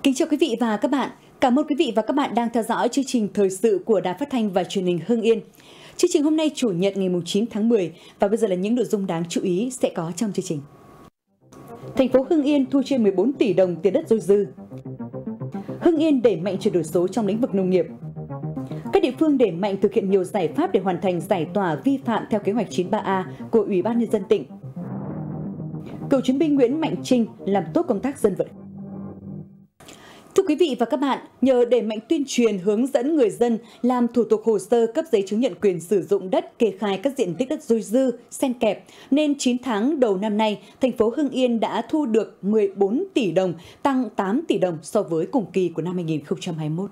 Kính chào quý vị và các bạn. Cảm ơn quý vị và các bạn đang theo dõi chương trình thời sự của Đài Phát thanh và Truyền hình Hưng Yên. Chương trình hôm nay Chủ nhật ngày 9 tháng 10 và bây giờ là những nội dung đáng chú ý sẽ có trong chương trình. Thành phố Hưng Yên thu trên 14 tỷ đồng tiền đất dôi dư. Hưng Yên đẩy mạnh chuyển đổi số trong lĩnh vực nông nghiệp. Các địa phương đẩy mạnh thực hiện nhiều giải pháp để hoàn thành giải tỏa vi phạm theo kế hoạch 93A của Ủy ban Nhân dân tỉnh. Cựu chiến binh Nguyễn Mạnh Trinh làm tốt công tác dân vận. Thưa quý vị và các bạn, nhờ đẩy mạnh tuyên truyền hướng dẫn người dân làm thủ tục hồ sơ cấp giấy chứng nhận quyền sử dụng đất, kê khai các diện tích đất dôi dư, xen kẹp, nên 9 tháng đầu năm nay, thành phố Hưng Yên đã thu được 14 tỷ đồng, tăng 8 tỷ đồng so với cùng kỳ của năm 2021.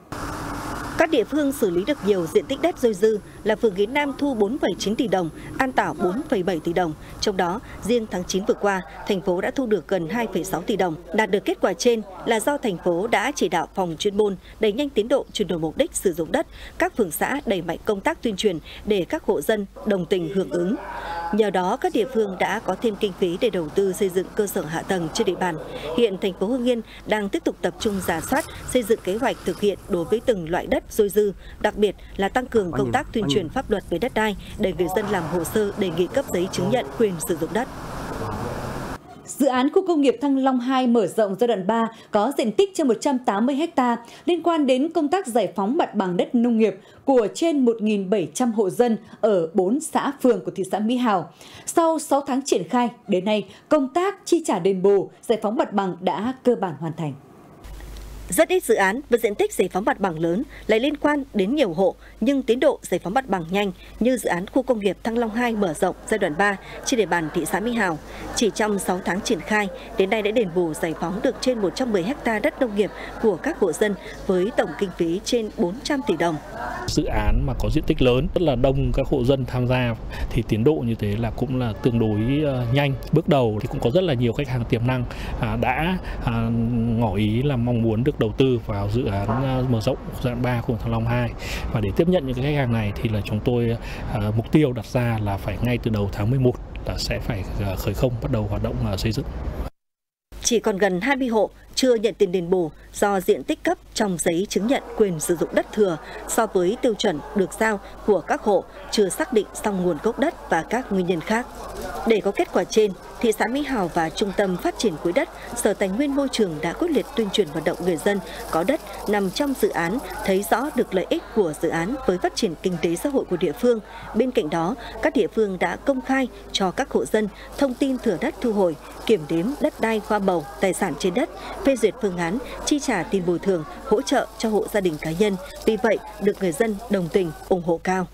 Các địa phương xử lý được nhiều diện tích đất dôi dư là phường Nghĩa Nam thu 4,9 tỷ đồng, An Tảo 4,7 tỷ đồng. Trong đó, riêng tháng 9 vừa qua, thành phố đã thu được gần 2,6 tỷ đồng. Đạt được kết quả trên là do thành phố đã chỉ đạo phòng chuyên môn đẩy nhanh tiến độ chuyển đổi mục đích sử dụng đất, các phường xã đẩy mạnh công tác tuyên truyền để các hộ dân đồng tình hưởng ứng. Nhờ đó, các địa phương đã có thêm kinh phí để đầu tư xây dựng cơ sở hạ tầng trên địa bàn. Hiện thành phố Hưng Yên đang tiếp tục tập trung rà soát, xây dựng kế hoạch thực hiện đối với từng loại đất dôi dư, đặc biệt là tăng cường công tác tuyên truyền pháp luật về đất đai để người dân làm hồ sơ đề nghị cấp giấy chứng nhận quyền sử dụng đất. Dự án khu công nghiệp Thăng Long 2 mở rộng giai đoạn 3 có diện tích trên 180 ha liên quan đến công tác giải phóng mặt bằng đất nông nghiệp của trên 1.700 hộ dân ở 4 xã phường của thị xã Mỹ Hào. Sau 6 tháng triển khai, đến nay, công tác chi trả đền bù, giải phóng mặt bằng đã cơ bản hoàn thành. Rất ít dự án với diện tích giải phóng mặt bằng lớn lại liên quan đến nhiều hộ, nhưng tiến độ giải phóng mặt bằng nhanh như dự án khu công nghiệp Thăng Long 2 mở rộng giai đoạn 3 trên địa bàn thị xã Mỹ Hào. Chỉ trong 6 tháng triển khai, đến nay đã đền bù giải phóng được trên 110 ha đất nông nghiệp của các hộ dân với tổng kinh phí trên 400 tỷ đồng. Dự án mà có diện tích lớn, rất là đông các hộ dân tham gia thì tiến độ như thế là cũng là tương đối nhanh. Bước đầu thì cũng có rất là nhiều khách hàng tiềm năng đã ngỏ ý là mong muốn được đầu tư vào dự án mở rộng giai đoạn 3 của Thăng Long 2. Và để tiếp nhận những cái khách hàng này thì là chúng tôi mục tiêu đặt ra là phải ngay từ đầu tháng 11 là sẽ phải khởi công bắt đầu hoạt động xây dựng. Chỉ còn gần 20 hộ chưa nhận tiền đền bù do diện tích cấp trong giấy chứng nhận quyền sử dụng đất thừa so với tiêu chuẩn được giao của các hộ chưa xác định xong nguồn gốc đất và các nguyên nhân khác. Để có kết quả trên, thị xã Mỹ Hào và Trung tâm Phát triển Quỹ đất, Sở Tài nguyên Môi trường đã quyết liệt tuyên truyền vận động người dân có đất nằm trong dự án thấy rõ được lợi ích của dự án với phát triển kinh tế xã hội của địa phương. Bên cạnh đó, các địa phương đã công khai cho các hộ dân thông tin thửa đất thu hồi, kiểm đếm đất đai hoa màu, tài sản trên đất, phê duyệt phương án chi trả tiền bồi thường, hỗ trợ cho hộ gia đình cá nhân. Vì vậy, được người dân đồng tình, ủng hộ cao.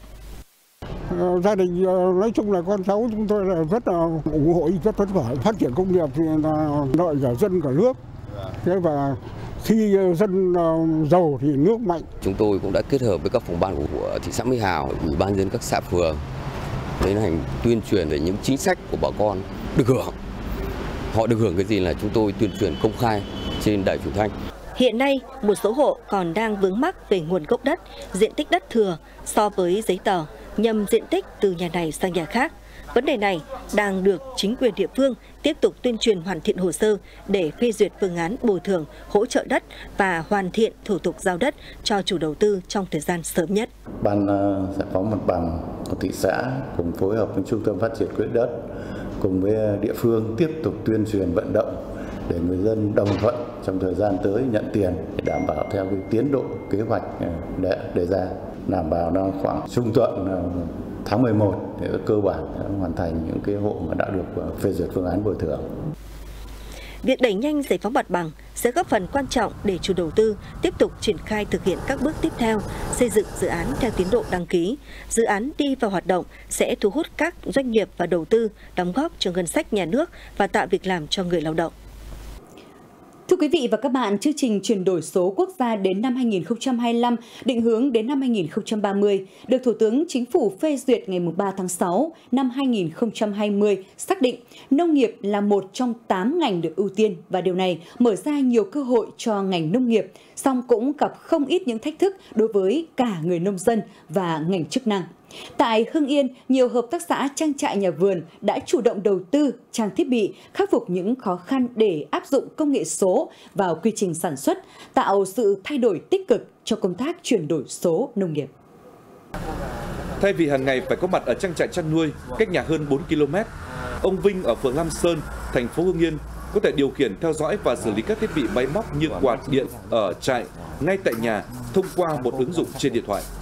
Gia đình nói chung là con cháu chúng tôi là rất là ủng hộ, rất phấn khởi. Phát triển công nghiệp thì là lợi cả dân cả nước. Thế và khi dân giàu thì nước mạnh. Chúng tôi cũng đã kết hợp với các phòng ban của thị xã Mỹ Hào, ủy ban nhân dân các xã phường tiến hành tuyên truyền về những chính sách của bà con được hưởng. Họ được hưởng cái gì là chúng tôi tuyên truyền công khai trên đài truyền thanh. Hiện nay, một số hộ còn đang vướng mắc về nguồn gốc đất, diện tích đất thừa so với giấy tờ, nhằm diện tích từ nhà này sang nhà khác. Vấn đề này đang được chính quyền địa phương tiếp tục tuyên truyền hoàn thiện hồ sơ để phê duyệt phương án bồi thường, hỗ trợ đất và hoàn thiện thủ tục giao đất cho chủ đầu tư trong thời gian sớm nhất. Ban giải phóng mặt bằng của thị xã cùng phối hợp với Trung tâm Phát triển Quỹ đất cùng với địa phương tiếp tục tuyên truyền vận động để người dân đồng thuận trong thời gian tới nhận tiền để đảm bảo theo cái tiến độ kế hoạch đề ra, đảm bảo nó khoảng trung tuần tháng 11 để cơ bản hoàn thành những cái hộ mà đã được phê duyệt phương án bồi thường. Việc đẩy nhanh giải phóng mặt bằng sẽ góp phần quan trọng để chủ đầu tư tiếp tục triển khai thực hiện các bước tiếp theo, xây dựng dự án theo tiến độ đăng ký. Dự án đi vào hoạt động sẽ thu hút các doanh nghiệp và đầu tư đóng góp cho ngân sách nhà nước và tạo việc làm cho người lao động. Thưa quý vị và các bạn, chương trình chuyển đổi số quốc gia đến năm 2025, định hướng đến năm 2030, được Thủ tướng Chính phủ phê duyệt ngày 3 tháng 6 năm 2020, xác định nông nghiệp là một trong 8 ngành được ưu tiên và điều này mở ra nhiều cơ hội cho ngành nông nghiệp, song cũng gặp không ít những thách thức đối với cả người nông dân và ngành chức năng. Tại Hưng Yên, nhiều hợp tác xã trang trại nhà vườn đã chủ động đầu tư trang thiết bị, khắc phục những khó khăn để áp dụng công nghệ số vào quy trình sản xuất, tạo sự thay đổi tích cực cho công tác chuyển đổi số nông nghiệp. Thay vì hàng ngày phải có mặt ở trang trại chăn nuôi cách nhà hơn 4 km, ông Vinh ở phường Lam Sơn, thành phố Hưng Yên có thể điều khiển, theo dõi và xử lý các thiết bị máy móc như quạt điện ở trại ngay tại nhà thông qua một ứng dụng trên điện thoại.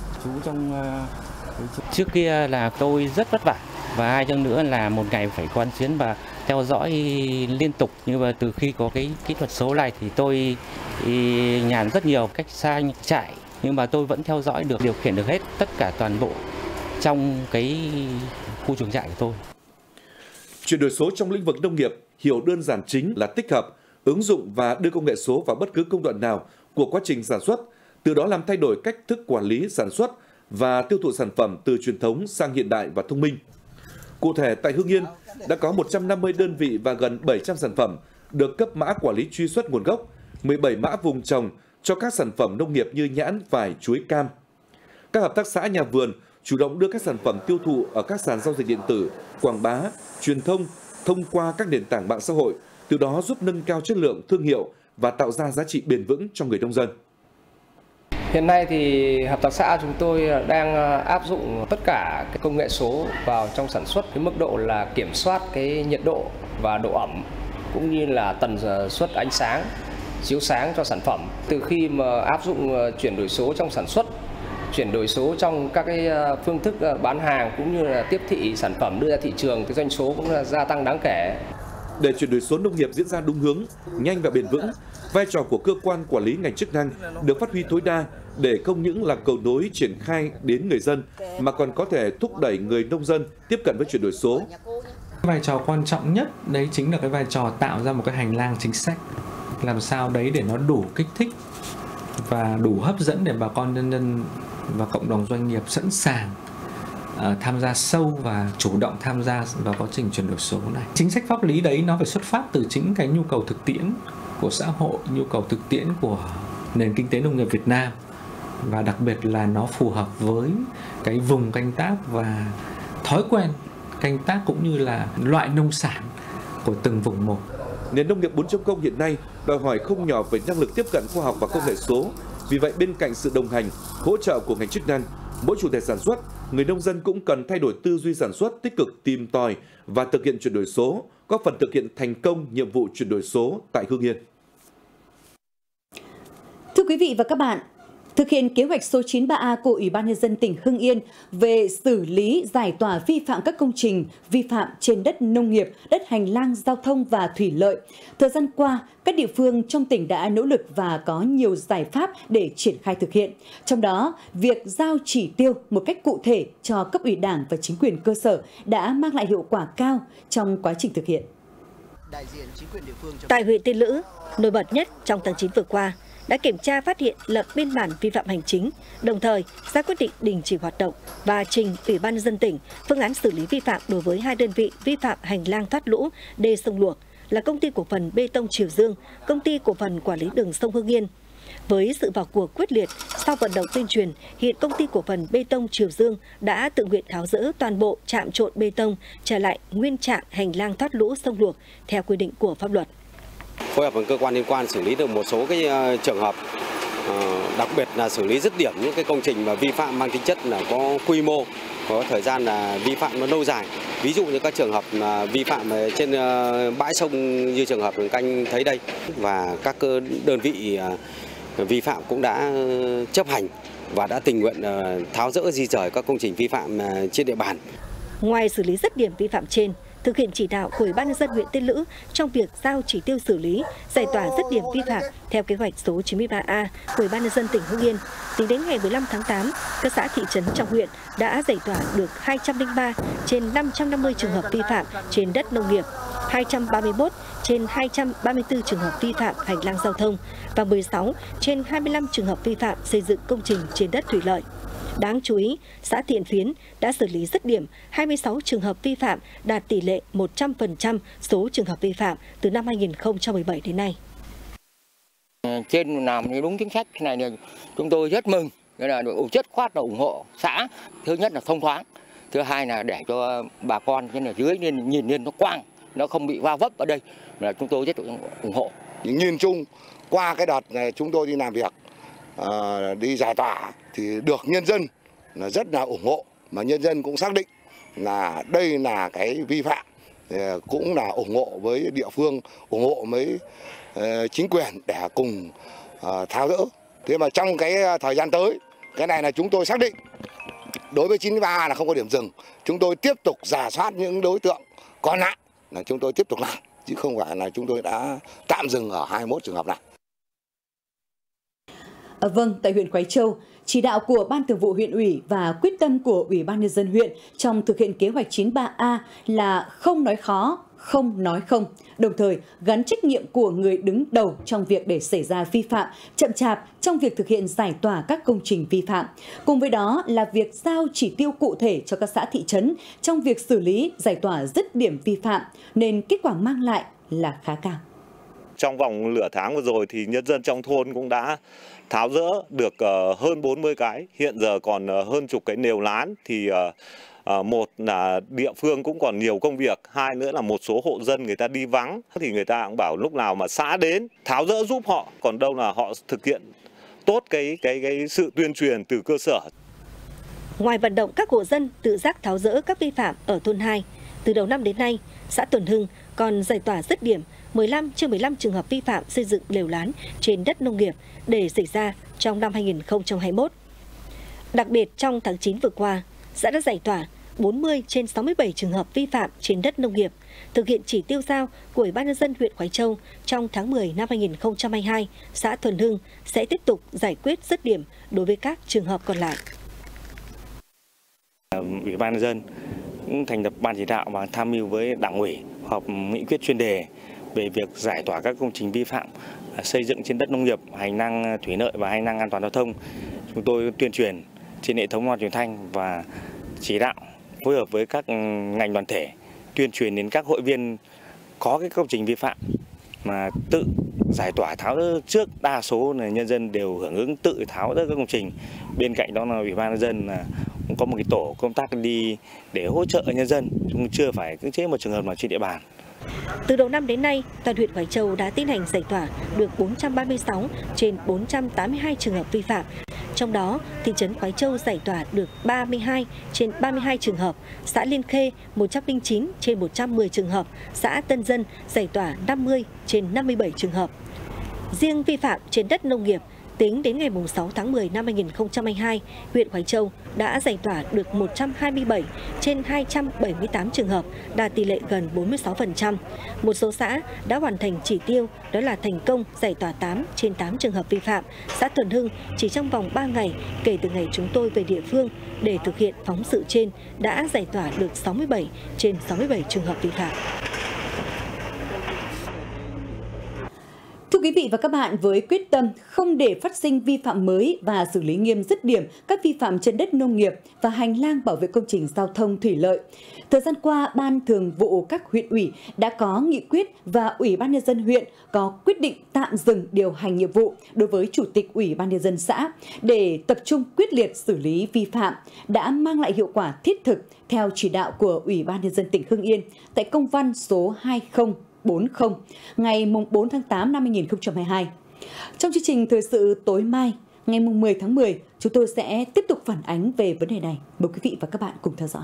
Trước kia là tôi rất vất vả và hai nữa là một ngày phải quán xuyến và theo dõi liên tục, nhưng mà từ khi có cái kỹ thuật số này thì tôi nhàn rất nhiều, cách xa trại nhưng mà tôi vẫn theo dõi được, điều khiển được hết tất cả toàn bộ trong cái khu chuồng trại của tôi. Chuyển đổi số trong lĩnh vực nông nghiệp hiểu đơn giản chính là tích hợp, ứng dụng và đưa công nghệ số vào bất cứ công đoạn nào của quá trình sản xuất, từ đó làm thay đổi cách thức quản lý sản xuất và tiêu thụ sản phẩm từ truyền thống sang hiện đại và thông minh. Cụ thể, tại Hưng Yên đã có 150 đơn vị và gần 700 sản phẩm được cấp mã quản lý truy xuất nguồn gốc, 17 mã vùng trồng cho các sản phẩm nông nghiệp như nhãn, vải, chuối, cam. Các hợp tác xã nhà vườn chủ động đưa các sản phẩm tiêu thụ ở các sàn giao dịch điện tử, quảng bá, truyền thông thông qua các nền tảng mạng xã hội, từ đó giúp nâng cao chất lượng thương hiệu và tạo ra giá trị bền vững cho người nông dân. Hiện nay thì hợp tác xã chúng tôi đang áp dụng tất cả cái công nghệ số vào trong sản xuất, cái mức độ là kiểm soát cái nhiệt độ và độ ẩm cũng như là tần suất ánh sáng, chiếu sáng cho sản phẩm. Từ khi mà áp dụng chuyển đổi số trong sản xuất, chuyển đổi số trong các cái phương thức bán hàng cũng như là tiếp thị sản phẩm đưa ra thị trường, cái doanh số cũng là gia tăng đáng kể. Để chuyển đổi số nông nghiệp diễn ra đúng hướng, nhanh và bền vững, vai trò của cơ quan quản lý ngành chức năng được phát huy tối đa để không những là cầu nối triển khai đến người dân mà còn có thể thúc đẩy người nông dân tiếp cận với chuyển đổi số. Vai trò quan trọng nhất đấy chính là cái vai trò tạo ra một cái hành lang chính sách, làm sao đấy để nó đủ kích thích và đủ hấp dẫn để bà con nhân dân và cộng đồng doanh nghiệp sẵn sàng tham gia sâu và chủ động tham gia vào quá trình chuyển đổi số này. Chính sách pháp lý đấy nó phải xuất phát từ chính cái nhu cầu thực tiễn của xã hội, nhu cầu thực tiễn của nền kinh tế nông nghiệp Việt Nam, và đặc biệt là nó phù hợp với cái vùng canh tác và thói quen canh tác cũng như là loại nông sản của từng vùng một. Nền nông nghiệp 4.0 hiện nay đòi hỏi không nhỏ về năng lực tiếp cận khoa học và công nghệ số. Vì vậy, bên cạnh sự đồng hành, hỗ trợ của ngành chức năng, mỗi chủ thể sản xuất, người nông dân cũng cần thay đổi tư duy sản xuất, tích cực tìm tòi và thực hiện chuyển đổi số, góp phần thực hiện thành công nhiệm vụ chuyển đổi số tại Hưng Yên. Thưa quý vị và các bạn, thực hiện kế hoạch số 93A của Ủy ban Nhân dân tỉnh Hưng Yên về xử lý giải tỏa vi phạm các công trình vi phạm trên đất nông nghiệp, đất hành lang giao thông và thủy lợi. Thời gian qua, các địa phương trong tỉnh đã nỗ lực và có nhiều giải pháp để triển khai thực hiện. Trong đó, việc giao chỉ tiêu một cách cụ thể cho cấp ủy Đảng và chính quyền cơ sở đã mang lại hiệu quả cao trong quá trình thực hiện. Tại huyện Tiên Lữ, nổi bật nhất trong tháng 9 vừa qua, đã kiểm tra phát hiện lập biên bản vi phạm hành chính, đồng thời ra quyết định đình chỉ hoạt động và trình Ủy ban Nhân dân tỉnh phương án xử lý vi phạm đối với 2 đơn vị vi phạm hành lang thoát lũ đê sông Luộc là Công ty Cổ phần Bê tông Triều Dương, Công ty Cổ phần Quản lý đường sông Hưng Yên. Với sự vào cuộc quyết liệt, sau vận động tuyên truyền, hiện Công ty Cổ phần Bê tông Triều Dương đã tự nguyện tháo dỡ toàn bộ trạm trộn bê tông trở lại nguyên trạng hành lang thoát lũ sông Luộc theo quy định của pháp luật. Phối hợp với cơ quan liên quan xử lý được một số cái trường hợp, đặc biệt là xử lý dứt điểm những cái công trình mà vi phạm mang tính chất là có quy mô, có thời gian là vi phạm nó lâu dài. Ví dụ như các trường hợp vi phạm trên bãi sông như trường hợp canh thấy đây, và các đơn vị vi phạm cũng đã chấp hành và đã tình nguyện tháo dỡ di rời các công trình vi phạm trên địa bàn. Ngoài xử lý dứt điểm vi phạm trên, thực hiện chỉ đạo của Ủy ban Nhân dân huyện Tiên Lữ trong việc giao chỉ tiêu xử lý, giải tỏa dứt điểm vi phạm theo kế hoạch số 93A của Ủy ban Nhân dân tỉnh Hưng Yên, tính đến ngày 15 tháng 8, các xã thị trấn trong huyện đã giải tỏa được 203 trên 550 trường hợp vi phạm trên đất nông nghiệp, 231 trên 234 trường hợp vi phạm hành lang giao thông và 16 trên 25 trường hợp vi phạm xây dựng công trình trên đất thủy lợi. Đáng chú ý, xã Thiện Phiến đã xử lý dứt điểm 26 trường hợp vi phạm, đạt tỷ lệ 100% số trường hợp vi phạm từ năm 2017 đến nay. Trên làm đúng chính sách này chúng tôi rất mừng Nghĩa là chất khoát là ủng hộ xã. Thứ nhất là thông thoáng, thứ hai là để cho bà con trên ở dưới nên nhìn lên nó quang, nó không bị va vấp ở đây, là chúng tôi rất ủng hộ. Nhìn chung qua cái đợt này chúng tôi đi làm việc, đi giải tỏa thì được nhân dân là rất là ủng hộ, mà nhân dân cũng xác định là đây là cái vi phạm, cũng là ủng hộ với địa phương, ủng hộ với chính quyền để cùng tháo dỡ. Thế mà trong cái thời gian tới, cái này là chúng tôi xác định đối với 93 là không có điểm dừng, chúng tôi tiếp tục rà soát những đối tượng còn lại là chúng tôi tiếp tục làm, chứ không phải là chúng tôi đã tạm dừng ở 21 trường hợp này. Vâng, tại huyện Khoái Châu, chỉ đạo của Ban Thường vụ huyện ủy và quyết tâm của Ủy ban Nhân dân huyện trong thực hiện kế hoạch 93A là không nói khó, không nói không, đồng thời gắn trách nhiệm của người đứng đầu trong việc để xảy ra vi phạm, chậm chạp trong việc thực hiện giải tỏa các công trình vi phạm. Cùng với đó là việc giao chỉ tiêu cụ thể cho các xã thị trấn trong việc xử lý, giải tỏa dứt điểm vi phạm, nên kết quả mang lại là khá cao. Trong vòng nửa tháng vừa rồi thì nhân dân trong thôn cũng đã tháo dỡ được hơn 40 cái, hiện giờ còn hơn chục cái nều lán. Thì một là địa phương cũng còn nhiều công việc, hai nữa là một số hộ dân người ta đi vắng thì người ta cũng bảo lúc nào mà xã đến tháo dỡ giúp họ, còn đâu là họ thực hiện tốt cái sự tuyên truyền từ cơ sở. Ngoài vận động các hộ dân tự giác tháo dỡ các vi phạm ở thôn 2, từ đầu năm đến nay, xã Tuần Hưng còn giải tỏa dứt điểm 15 trên 15 trường hợp vi phạm xây dựng lều lán trên đất nông nghiệp để xảy ra trong năm 2021. Đặc biệt trong tháng 9 vừa qua, xã đã giải tỏa 40 trên 67 trường hợp vi phạm trên đất nông nghiệp, thực hiện chỉ tiêu giao của Ủy ban Nhân dân huyện Khoái Châu. Trong tháng 10 năm 2022, xã Thuần Hưng sẽ tiếp tục giải quyết dứt điểm đối với các trường hợp còn lại. Ủy ban Nhân dân cũng thành lập ban chỉ đạo và tham mưu với Đảng ủy họp nghị quyết chuyên đề về việc giải tỏa các công trình vi phạm xây dựng trên đất nông nghiệp, hành lang thủy lợi và hành lang an toàn giao thông. Chúng tôi tuyên truyền trên hệ thống loa truyền thanh và chỉ đạo phối hợp với các ngành đoàn thể tuyên truyền đến các hội viên có cái công trình vi phạm mà tự giải tỏa tháo dỡ trước. Đa số là nhân dân đều hưởng ứng tự tháo dỡ các công trình. Bên cạnh đó là Ủy ban Nhân dân cũng có một cái tổ công tác đi để hỗ trợ nhân dân, chúng chưa phải cưỡng chế một trường hợp nào trên địa bàn. Từ đầu năm đến nay, toàn huyện Khoái Châu đã tiến hành giải tỏa được 436 trên 482 trường hợp vi phạm. Trong đó, thị trấn Khoái Châu giải tỏa được 32 trên 32 trường hợp, xã Liên Khê 109 trên 110 trường hợp, xã Tân Dân giải tỏa 50 trên 57 trường hợp. Riêng vi phạm trên đất nông nghiệp, tính đến ngày 6 tháng 10 năm 2022, huyện Khoái Châu đã giải tỏa được 127 trên 278 trường hợp, đạt tỷ lệ gần 46%. Một số xã đã hoàn thành chỉ tiêu, đó là thành công giải tỏa 8 trên 8 trường hợp vi phạm. Xã Thuần Hưng chỉ trong vòng 3 ngày kể từ ngày chúng tôi về địa phương để thực hiện phóng sự trên đã giải tỏa được 67 trên 67 trường hợp vi phạm. Thưa quý vị và các bạn, với quyết tâm không để phát sinh vi phạm mới và xử lý nghiêm dứt điểm các vi phạm trên đất nông nghiệp và hành lang bảo vệ công trình giao thông thủy lợi, thời gian qua, Ban Thường vụ các huyện ủy đã có nghị quyết và Ủy ban Nhân dân huyện có quyết định tạm dừng điều hành nhiệm vụ đối với Chủ tịch Ủy ban Nhân dân xã để tập trung quyết liệt xử lý vi phạm, đã mang lại hiệu quả thiết thực theo chỉ đạo của Ủy ban Nhân dân tỉnh Hưng Yên tại công văn số 2040 ngày 4 tháng 8 năm 2022. Trong chương trình thời sự tối mai, ngày 10 tháng 10, chúng tôi sẽ tiếp tục phản ánh về vấn đề này. Mời quý vị và các bạn cùng theo dõi.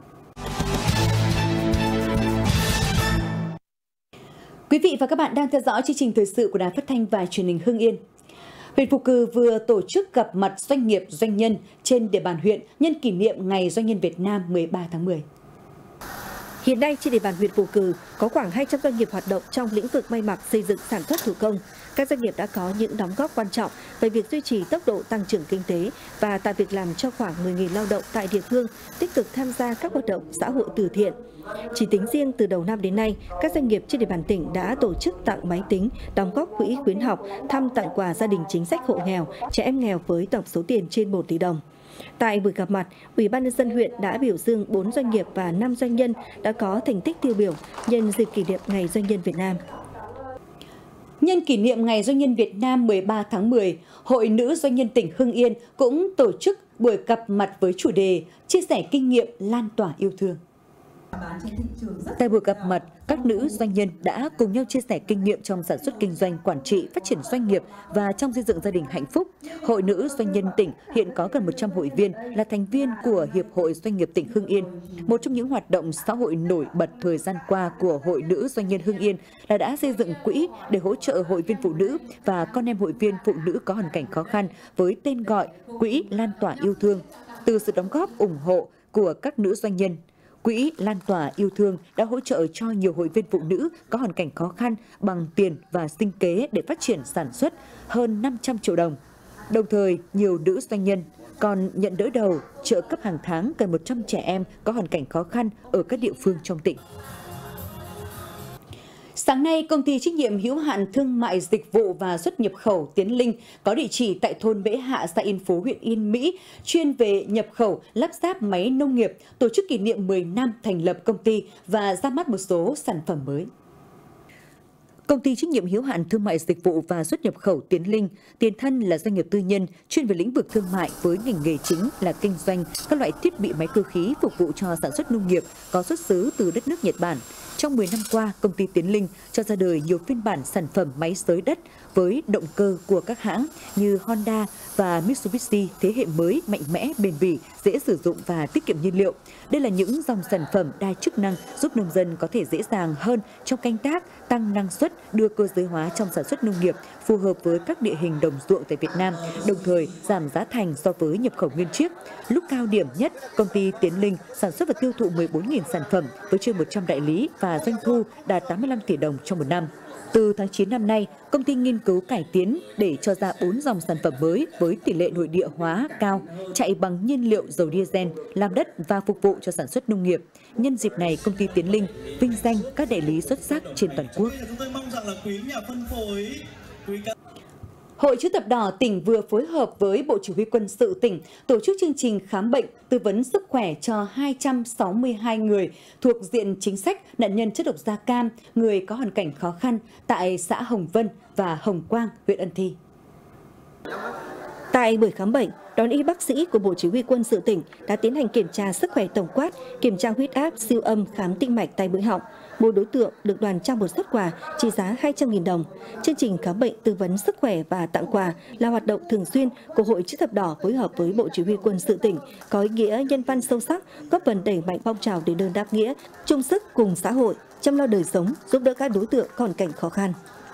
Quý vị và các bạn đang theo dõi chương trình thời sự của Đài Phát thanh và Truyền hình Hưng Yên. Huyện Phù Cử vừa tổ chức gặp mặt doanh nghiệp, doanh nhân trên địa bàn huyện nhân kỷ niệm Ngày Doanh nhân Việt Nam 13 tháng 10. Hiện nay trên địa bàn huyện Phù Cử có khoảng 200 doanh nghiệp hoạt động trong lĩnh vực may mặc, xây dựng, sản xuất thủ công. Các doanh nghiệp đã có những đóng góp quan trọng về việc duy trì tốc độ tăng trưởng kinh tế và tạo việc làm cho khoảng 10.000 lao động tại địa phương, tích cực tham gia các hoạt động xã hội từ thiện. Chỉ tính riêng từ đầu năm đến nay, các doanh nghiệp trên địa bàn tỉnh đã tổ chức tặng máy tính, đóng góp quỹ khuyến học, thăm tặng quà gia đình chính sách hộ nghèo, trẻ em nghèo với tổng số tiền trên 1 tỷ đồng. Tại buổi gặp mặt, Ủy ban Nhân dân huyện đã biểu dương 4 doanh nghiệp và 5 doanh nhân đã có thành tích tiêu biểu nhân dịp kỷ niệm Ngày Doanh nhân Việt Nam. Nhân kỷ niệm Ngày Doanh nhân Việt Nam 13 tháng 10, Hội Nữ Doanh nhân tỉnh Hưng Yên cũng tổ chức buổi gặp mặt với chủ đề chia sẻ kinh nghiệm lan tỏa yêu thương. Tại buổi gặp mặt, các nữ doanh nhân đã cùng nhau chia sẻ kinh nghiệm trong sản xuất kinh doanh, quản trị, phát triển doanh nghiệp và trong xây dựng gia đình hạnh phúc. Hội Nữ Doanh nhân tỉnh hiện có gần 100 hội viên là thành viên của Hiệp hội Doanh nghiệp tỉnh Hưng Yên. Một trong những hoạt động xã hội nổi bật thời gian qua của Hội Nữ Doanh nhân Hưng Yên là đã xây dựng quỹ để hỗ trợ hội viên phụ nữ và con em hội viên phụ nữ có hoàn cảnh khó khăn với tên gọi Quỹ Lan tỏa yêu thương. Từ sự đóng góp ủng hộ của các nữ doanh nhân, Quỹ Lan tỏa yêu thương đã hỗ trợ cho nhiều hội viên phụ nữ có hoàn cảnh khó khăn bằng tiền và sinh kế để phát triển sản xuất hơn 500 triệu đồng. Đồng thời, nhiều nữ doanh nhân còn nhận đỡ đầu trợ cấp hàng tháng gần 100 trẻ em có hoàn cảnh khó khăn ở các địa phương trong tỉnh. Sáng nay, Công ty trách nhiệm hữu hạn Thương mại Dịch vụ và Xuất nhập khẩu Tiến Linh có địa chỉ tại thôn Bễ Hạ, xã Yên Phú, huyện Yên Mỹ, chuyên về nhập khẩu, lắp ráp máy nông nghiệp, tổ chức kỷ niệm 10 năm thành lập công ty và ra mắt một số sản phẩm mới. Công ty trách nhiệm hữu hạn Thương mại Dịch vụ và Xuất nhập khẩu Tiến Linh, tiền thân là doanh nghiệp tư nhân chuyên về lĩnh vực thương mại với ngành nghề chính là kinh doanh các loại thiết bị máy cơ khí phục vụ cho sản xuất nông nghiệp có xuất xứ từ đất nước Nhật Bản. Trong 10 năm qua, công ty Tiến Linh cho ra đời nhiều phiên bản sản phẩm máy xới đất với động cơ của các hãng như Honda và Mitsubishi thế hệ mới, mạnh mẽ, bền bỉ, dễ sử dụng và tiết kiệm nhiên liệu. Đây là những dòng sản phẩm đa chức năng giúp nông dân có thể dễ dàng hơn trong canh tác, tăng năng suất, đưa cơ giới hóa trong sản xuất nông nghiệp phù hợp với các địa hình đồng ruộng tại Việt Nam, đồng thời giảm giá thành so với nhập khẩu nguyên chiếc. Lúc cao điểm nhất, công ty Tiến Linh sản xuất và tiêu thụ 14.000 sản phẩm với trên 100 đại lý và doanh thu đạt 85 tỷ đồng trong một năm. Từ tháng 9 năm nay, công ty nghiên cứu cải tiến để cho ra 4 dòng sản phẩm mới với tỷ lệ nội địa hóa cao, chạy bằng nhiên liệu dầu diesel, làm đất và phục vụ cho sản xuất nông nghiệp. Nhân dịp này, công ty Tiến Linh vinh danh các đại lý xuất sắc trên toàn quốc. Hội Chữ thập đỏ tỉnh vừa phối hợp với Bộ Chỉ huy Quân sự tỉnh tổ chức chương trình khám bệnh, tư vấn sức khỏe cho 262 người thuộc diện chính sách nạn nhân chất độc da cam, người có hoàn cảnh khó khăn tại xã Hồng Vân và Hồng Quang, huyện Ân Thi. Tại buổi khám bệnh, đoàn y bác sĩ của Bộ Chỉ huy Quân sự tỉnh đã tiến hành kiểm tra sức khỏe tổng quát, kiểm tra huyết áp, siêu âm, khám tĩnh mạch, tai mũi họng. Mỗi đối tượng được đoàn trao một suất quà trị giá 200.000 đồng. Chương trình khám bệnh, tư vấn sức khỏe và tặng quà là hoạt động thường xuyên của Hội Chữ thập đỏ phối hợp với Bộ Chỉ huy Quân sự tỉnh, có ý nghĩa nhân văn sâu sắc, góp phần đẩy mạnh phong trào đền ơn đáp nghĩa, chung sức cùng xã hội, chăm lo đời sống, giúp đỡ các đối tượng có hoàn cảnh khó khăn.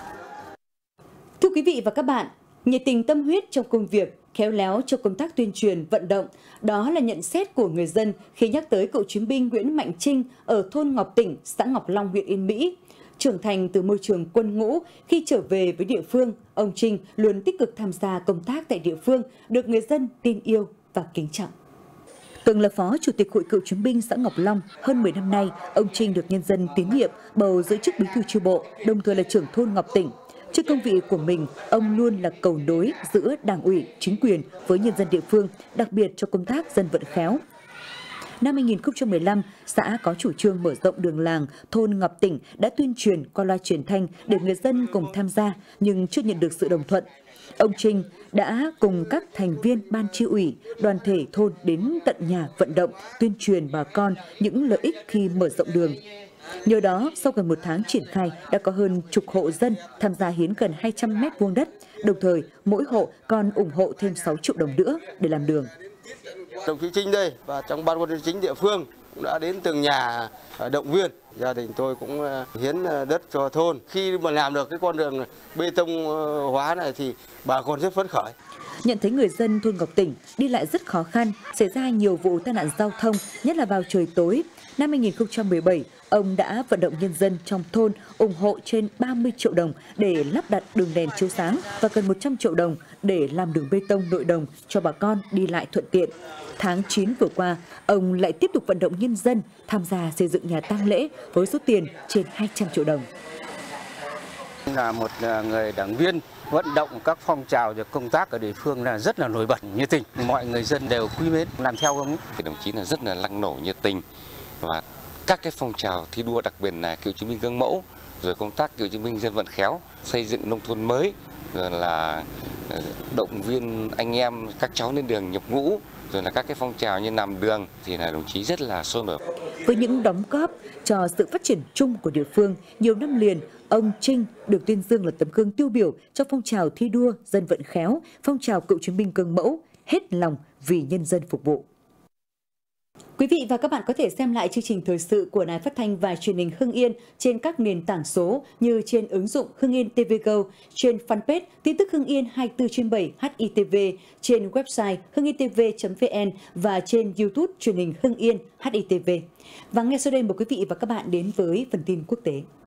Thưa quý vị và các bạn, nhiệt tình tâm huyết trong công việc, khéo léo trong công tác tuyên truyền, vận động. Đó là nhận xét của người dân khi nhắc tới cựu chiến binh Nguyễn Mạnh Trinh ở thôn Ngọc Tỉnh, xã Ngọc Long, huyện Yên Mỹ. Trưởng thành từ môi trường quân ngũ, khi trở về với địa phương, ông Trinh luôn tích cực tham gia công tác tại địa phương, được người dân tin yêu và kính trọng. Từng là Phó Chủ tịch Hội Cựu chiến binh xã Ngọc Long, hơn 10 năm nay, ông Trinh được nhân dân tín nhiệm bầu giữ chức bí thư chi bộ, đồng thời là trưởng thôn Ngọc Tỉnh. Trước công vị của mình, ông luôn là cầu nối giữa Đảng ủy, chính quyền với nhân dân địa phương, đặc biệt cho công tác dân vận khéo. Năm 2015, xã có chủ trương mở rộng đường làng thôn Ngọc Tỉnh đã tuyên truyền qua loa truyền thanh để người dân cùng tham gia nhưng chưa nhận được sự đồng thuận. Ông Trinh đã cùng các thành viên ban chi ủy, đoàn thể thôn đến tận nhà vận động, tuyên truyền bà con những lợi ích khi mở rộng đường. Nhờ đó, sau gần 1 tháng triển khai, đã có hơn chục hộ dân tham gia hiến gần 200 mét vuông đất, đồng thời mỗi hộ còn ủng hộ thêm 6 triệu đồng nữa để làm đường. Đồng chí Trinh đây và trong ban quân chính địa phương cũng đã đến từng nhà động viên. Gia đình tôi cũng hiến đất cho thôn. Khi mà làm được cái con đường bê tông hóa này thì bà con rất phấn khởi. Nhận thấy người dân thôn Ngọc Tỉnh đi lại rất khó khăn, xảy ra nhiều vụ tai nạn giao thông, nhất là vào trời tối. Năm 2017, ông đã vận động nhân dân trong thôn ủng hộ trên 30 triệu đồng để lắp đặt đường đèn chiếu sáng và gần 100 triệu đồng để làm đường bê tông nội đồng cho bà con đi lại thuận tiện. Tháng 9 vừa qua, ông lại tiếp tục vận động nhân dân tham gia xây dựng nhà tang lễ với số tiền trên 200 triệu đồng. Là một người đảng viên vận động các phong trào và công tác ở địa phương là rất là nổi bật, nhiệt tình, mọi người dân đều quý mến làm theo ông ấy. Đồng chí là rất là năng nổ, nhiệt tình và các cái phong trào thi đua, đặc biệt là cựu chiến binh gương mẫu rồi công tác cựu chiến binh dân vận khéo, xây dựng nông thôn mới, rồi là động viên anh em các cháu lên đường nhập ngũ, rồi là các cái phong trào như làm đường thì là đồng chí rất là sôi nổi. Với những đóng góp cho sự phát triển chung của địa phương, nhiều năm liền, ông Trinh được tuyên dương là tấm gương tiêu biểu cho phong trào thi đua dân vận khéo, phong trào cựu chiến binh gương mẫu, hết lòng vì nhân dân phục vụ. Quý vị và các bạn có thể xem lại chương trình thời sự của Đài Phát thanh và Truyền hình Hưng Yên trên các nền tảng số như trên ứng dụng Hưng Yên TV Go, trên fanpage tin tức Hưng Yên 24/7 HITV, trên website hưng-yên-tv.vn và trên YouTube Truyền hình Hưng Yên HITV. Và ngay sau đây mời quý vị và các bạn đến với phần tin quốc tế.